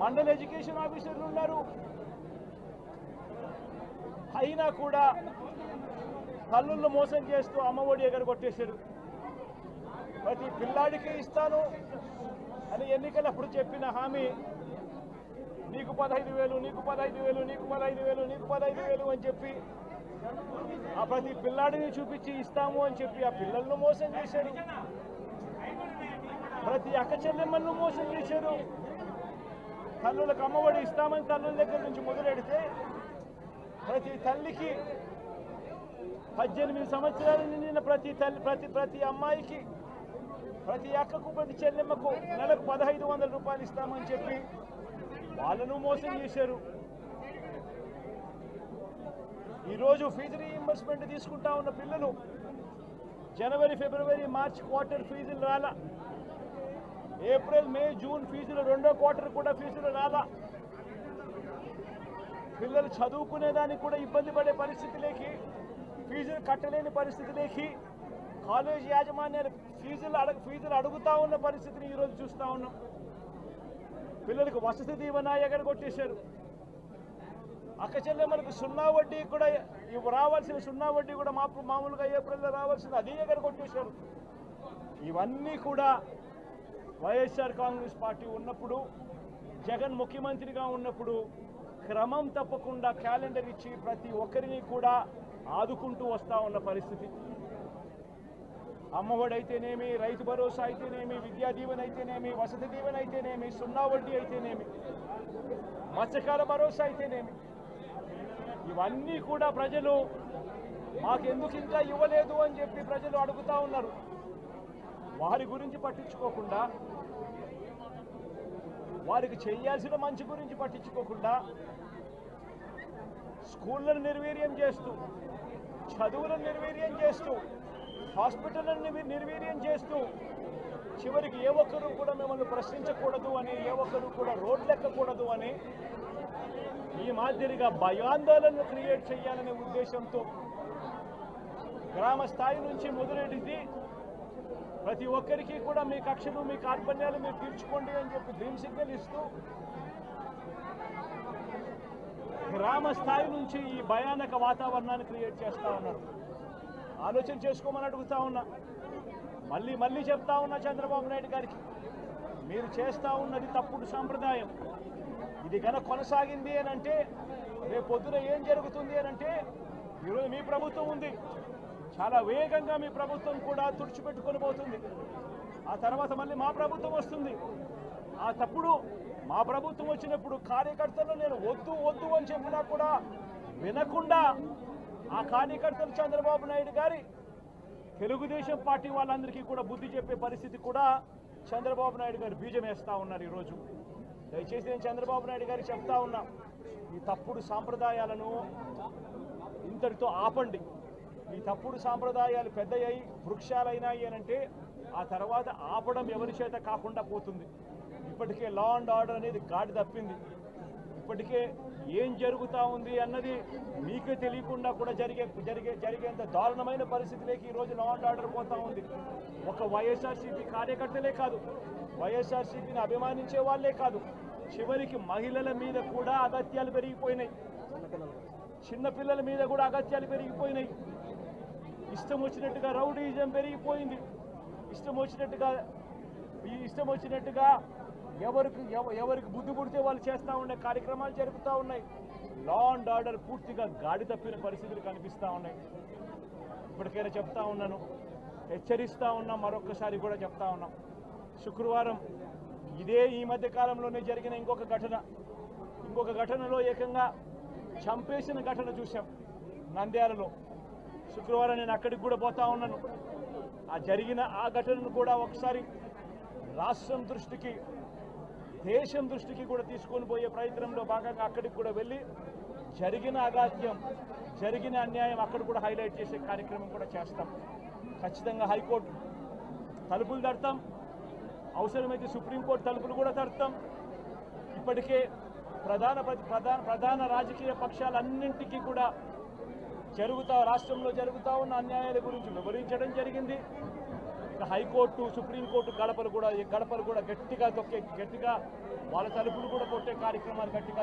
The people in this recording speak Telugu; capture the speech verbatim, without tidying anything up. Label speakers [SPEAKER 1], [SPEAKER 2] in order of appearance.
[SPEAKER 1] మండల ఎడ్యుకేషన్ ఆఫీసర్లు ఉన్నారు. అయినా కూడా తల్లులను మోసం చేస్తూ అమ్మఒడి ఎగరగొట్టేశారు. ప్రతి పిల్లాడికి ఇస్తాను అని ఎన్నికలప్పుడు చెప్పిన హామీ నీకు పదహైదు వేలు నీకు పదహైదు వేలు నీకు పదహైదు వేలు నీకు పదహైదు వేలు అని చెప్పి ఆ ప్రతి పిల్లాడిని చూపించి ఇస్తాము అని చెప్పి ఆ పిల్లలను మోసం చేశారు. ప్రతి అక్క చెల్లెమ్మలను మోసం చేశారు. తల్లులకు అమ్మఒడి ఇస్తామని తల్లుల దగ్గర నుంచి మొదలెడితే ప్రతి తల్లికి పద్దెనిమిది సంవత్సరాలు నిండిన ప్రతి తల్లి ప్రతి ప్రతి అమ్మాయికి ప్రతి అక్కకు ప్రతి చెల్లెమ్మకు నెలకు పదహైదు వందల రూపాయలు ఇస్తామని చెప్పి వాళ్ళను మోసం చేశారు. ఈరోజు ఫీజు రీయింబర్స్మెంట్ తీసుకుంటా ఉన్న పిల్లలు జనవరి ఫిబ్రవరి మార్చ్ క్వార్టర్ ఫీజులు రాలా, ఏప్రిల్ మే జూన్ ఫీజులు రెండో క్వార్టర్ కూడా ఫీజులు రాలా. పిల్లలు చదువుకునేదానికి కూడా ఇబ్బంది పడే పరిస్థితిలోకి, ఫీజులు కట్టలేని పరిస్థితిలోకి కాలేజ్ యాజమాన్యాలు ఫీజులు అడగ ఫీజులు అడుగుతా ఉన్న పరిస్థితిని ఈరోజు చూస్తూ ఉన్నాం. పిల్లలకు వసతి దీవెన ఎగరగొట్టేశారు. అక్క చెల్లెమ్మలకు సున్నా వడ్డీ కూడా రావాల్సిన సున్నా వడ్డీ కూడా మా మామూలుగా ఏప్రిల్లో రావాల్సింది అది ఎగరగొట్టేశారు. ఇవన్నీ కూడా వైఎస్ఆర్ కాంగ్రెస్ పార్టీ ఉన్నప్పుడు, జగన్ ముఖ్యమంత్రిగా ఉన్నప్పుడు క్రమం తప్పకుండా క్యాలెండర్ ఇచ్చి ప్రతి ఒక్కరిని కూడా ఆదుకుంటూ వస్తూ ఉన్న పరిస్థితి. అమ్మఒడి అయితేనేమి, రైతు భరోసా అయితేనేమి, విద్యా దీవెన అయితేనేమి, వసతి దీవెన అయితేనేమి, సున్నా వడ్డీ అయితేనేమి, మత్స్యకాల భరోసా అయితేనేమి, ఇవన్నీ కూడా ప్రజలు మాకెందుకు ఇంకా ఇవ్వలేదు అని చెప్పి ప్రజలు అడుగుతూ ఉన్నారు. వారి గురించి పట్టించుకోకుండా, వారికి చేయాల్సిన మంచి గురించి పట్టించుకోకుండా స్కూళ్లను నిర్వీర్యం చేస్తూ, చదువులను నిర్వీర్యం చేస్తూ, హాస్పిటళ్లను నిర్వీర్యం చేస్తూ చివరికి ఏ ఒక్కరూ కూడా మిమ్మల్ని ప్రశ్నించకూడదు అని, ఏ ఒక్కరూ కూడా రోడ్లెక్కకూడదు అని ఈ మాదిరిగా భయాందోళనను క్రియేట్ చేయాలనే ఉద్దేశంతో గ్రామ స్థాయి నుంచి మొదలెడితే ప్రతి ఒక్కరికి కూడా మీ కక్షలు మీ కార్పణ్యాలు మీరు తీర్చుకోండి అని చెప్పి గ్రీన్ సిగ్నల్ ఇస్తూ గ్రామ స్థాయి నుంచి ఈ భయానక వాతావరణాన్ని క్రియేట్ చేస్తూ ఉన్నారు. ఆలోచన చేసుకోమని అడుగుతా ఉన్నా. మళ్ళీ మళ్ళీ చెప్తా ఉన్నా చంద్రబాబు నాయుడు గారికి, మీరు చేస్తూ ఉన్నది తప్పుడు సాంప్రదాయం. ఇది కనుక కొనసాగింది అని అంటే రేపు పొద్దున ఏం జరుగుతుంది అని అంటే ఈరోజు మీ ప్రభుత్వం ఉంది, చాలా వేగంగా మీ ప్రభుత్వం కూడా తుడిచిపెట్టుకొని పోతుంది. ఆ తర్వాత మళ్ళీ మా ప్రభుత్వం వస్తుంది. ఆ తప్పుడు మా ప్రభుత్వం వచ్చినప్పుడు కార్యకర్తలు నేను వద్దు వద్దు అని చెప్పినా కూడా వినకుండా ఆ కార్యకర్తలు చంద్రబాబు నాయుడు గారి తెలుగుదేశం పార్టీ వాళ్ళందరికీ కూడా బుద్ధి చెప్పే పరిస్థితి కూడా చంద్రబాబు నాయుడు గారు బీజం వేస్తూ ఉన్నారు. ఈరోజు దయచేసి నేను చంద్రబాబు నాయుడు గారికి చెప్తా ఉన్నా, ఈ తప్పుడు సాంప్రదాయాలను ఇంతటితో ఆపండి. ఈ తప్పుడు సాంప్రదాయాలు పెద్దయ్యాయి, వృక్షాలైనాయి అని అంటే ఆ తర్వాత ఆపడం ఎవరి చేత కాకుండా పోతుంది. ఇప్పటికే లా అండ్ ఆర్డర్ అనేది గాడి తప్పింది. ఇప్పటికే ఏం జరుగుతూ ఉంది అన్నది మీకే తెలియకుండా కూడా జరిగే జరిగే జరిగేంత దారుణమైన పరిస్థితిలోకి ఈరోజు లా అండ్ ఆర్డర్ పోతూ ఉంది. ఒక వైఎస్ఆర్సీపీ కార్యకర్తలే కాదు, వైఎస్ఆర్సీపీని అభిమానించే వాళ్ళే కాదు, చివరికి మహిళల మీద కూడా అగత్యాలు పెరిగిపోయినాయి, చిన్నపిల్లల మీద కూడా అగత్యాలు పెరిగిపోయినాయి. ఇష్టం వచ్చినట్టుగా రౌడీజం పెరిగిపోయింది. ఇష్టం వచ్చినట్టుగా ఈ ఇష్టం వచ్చినట్టుగా ఎవరికి ఎవరికి బుద్ధి పుడితే వాళ్ళు చేస్తూ ఉండే కార్యక్రమాలు జరుగుతూ ఉన్నాయి. లా అండ్ ఆర్డర్ పూర్తిగా గాడి తప్పిన పరిస్థితులు కనిపిస్తూ ఉన్నాయి. ఇప్పటికైనా చెప్తా ఉన్నాను, హెచ్చరిస్తూ ఉన్నాం, మరొకసారి కూడా చెప్తా ఉన్నాం. శుక్రవారం ఇదే ఈ మధ్య కాలంలోనే జరిగిన ఇంకొక ఘటన ఇంకొక ఘటనలో ఏకంగా చంపేసిన ఘటన చూసాం నంద్యాలలో. శుక్రవారం నేను అక్కడికి కూడా పోతా ఉన్నాను. ఆ జరిగిన ఆ ఘటనను కూడా ఒకసారి రాష్ట్రం దృష్టికి, దేశం దృష్టికి కూడా తీసుకొని పోయే ప్రయత్నంలో భాగంగా అక్కడికి కూడా వెళ్ళి జరిగిన అగాత్యం, జరిగిన అన్యాయం అక్కడ కూడా హైలైట్ చేసే కార్యక్రమం కూడా చేస్తాం. ఖచ్చితంగా హైకోర్టు తలుపులు తడతాం, అవసరమైతే సుప్రీంకోర్టు తలుపులు కూడా తడతాం. ఇప్పటికే ప్రధాన ప్రధాన ప్రధాన రాజకీయ పక్షాలన్నింటికీ కూడా జరుగుతా రాష్ట్రంలో జరుగుతూ ఉన్న అన్యాయాల గురించి వివరించడం జరిగింది. ఇక హైకోర్టు సుప్రీంకోర్టు గడపలు కూడా ఈ గడపలు కూడా గట్టిగా తొక్కే గట్టిగా వాళ్ళ తలుపులు కూడా కొట్టే కార్యక్రమాలు గట్టిగా